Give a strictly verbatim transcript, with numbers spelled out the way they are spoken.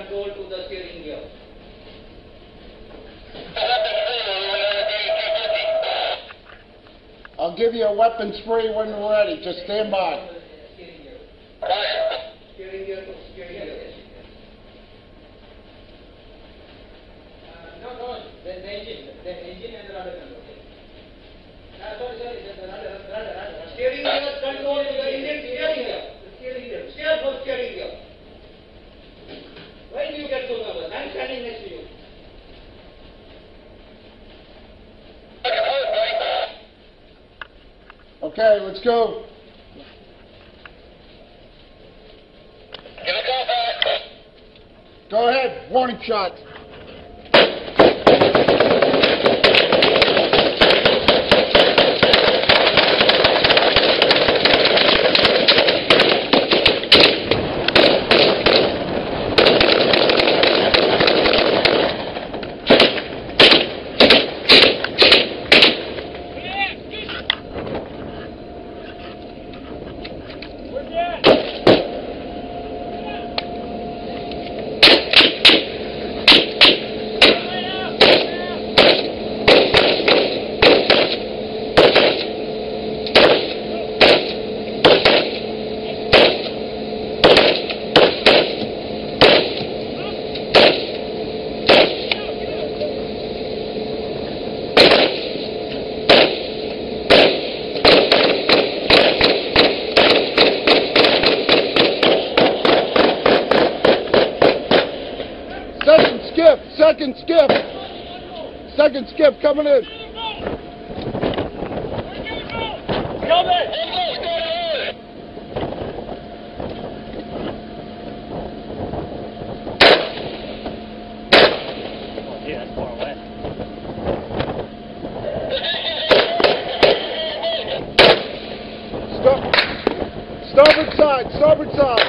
control to the steering gear. I'll give you a weapons free when we're ready. Just stand by. Steering gear to steering gear. Uh, no, no, the, the engine, the engine and the rudder control. Uh, sorry, sorry, the, the rudder, rudder, rudder. Steering gear control to the engine, steering gear. The steering gear. Steer for steering gear. When you get to nervous, I'm standing next to you. Okay, let's go. Go ahead, warning shot. Second skip, second skip, second skip coming in. Coming! Oh, gee, that's far away. Stop. Starboard side, starboard side.